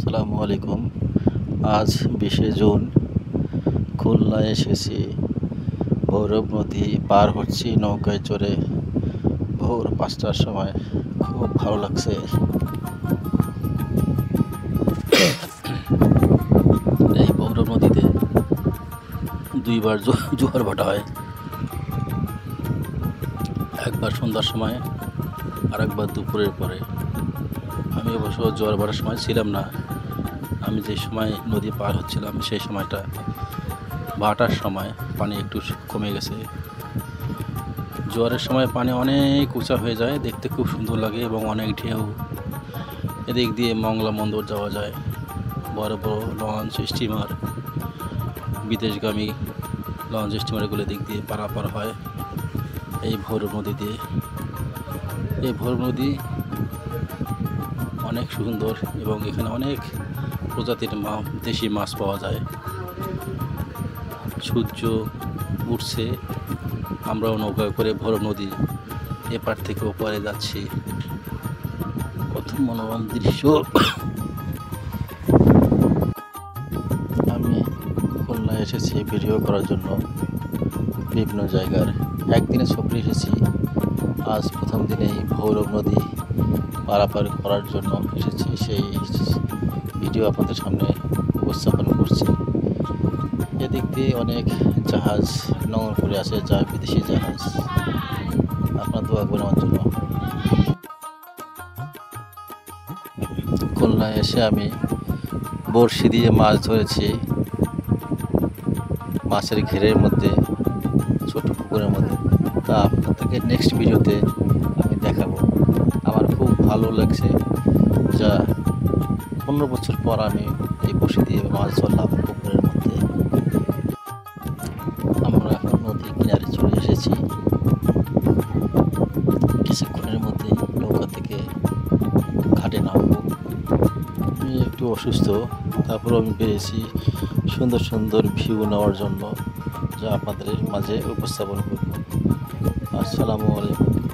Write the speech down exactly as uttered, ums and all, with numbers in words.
আসসালামু আলাইকুম। আজ বিশে জুন খুলনায় এসেছি। ভৈরব নদী পার হচ্ছি নৌকায় চড়ে ভোর পাঁচটার সময়। খুব ভালো লাগছে। এই ভৈরব নদীতে দুইবার জোয়ার ভাটা হয়, একবার সন্ধ্যার সময় আর একবার দুপুরের পরে। আমি অবশ্য জোয়ার ভাটার সময় ছিলাম না। আমি যে সময় নদী পার হচ্ছিলাম সেই সময়টা ভাটার সময় পানি একটু কমে গেছে। জোয়ারের সময় পানি অনেক উঁচা হয়ে যায়, দেখতে খুব সুন্দর লাগে এবং অনেক ঢেউ। এদিক দিয়ে মংলা বন্দর যাওয়া যায়। বড় বড় লঞ্চ, স্টিমার, বিদেশগামী লঞ্চ স্টিমারগুলো দিক দিয়ে পারাপার হয় এই ভৈরব নদী দিয়ে। এই ভৈরব নদী অনেক সুন্দর এবং এখানে অনেক প্রজাতির মা দেশি মাছ পাওয়া যায়। সূর্য উঠছে, আমরাও নৌকায় করে ভৈরব নদী এপার থেকে ওপারে যাচ্ছি। কত মনোরম দৃশ্য। আমি খুলনায় এসেছি ভিডিও করার জন্য বিভিন্ন জায়গার। একদিনে সফরে এসেছি, আজ প্রথম দিনেই ভৈরব নদী পারাপার করার জন্য এসেছি। সেই ভিডিও আপনাদের সামনে উপস্থাপন করছি। এদিক দিয়ে অনেক জাহাজ নোঙর করে আছে, যা বিদেশি জাহাজ। আপনার দোয়া করবেন আমার জন্য। খুলনায় এসে আমি বড়শি দিয়ে মাছ ধরেছি, মাছের ঘেরের মধ্যে, ছোট পুকুরের মধ্যে। তা আপনাদেরকে নেক্সট ভিডিওতে আমি দেখাবো। আমার খুব ভালো লাগছে, যা পনেরো বছর পর আমি এই বড়শি দিয়ে মাছ ধরলাম পুকুরের মধ্যে। আমরা এখন নদীর কিনারে চলে এসেছি। কিছুক্ষণের মধ্যেই নৌকা থেকে ঘাটে নামবো। আমি একটু অসুস্থ, তারপর আমি পেয়েছি সুন্দর সুন্দর ভিউ নেওয়ার জন্য, যা আপনাদের মাঝে উপস্থাপন করব। আসসালামু আলাইকুম।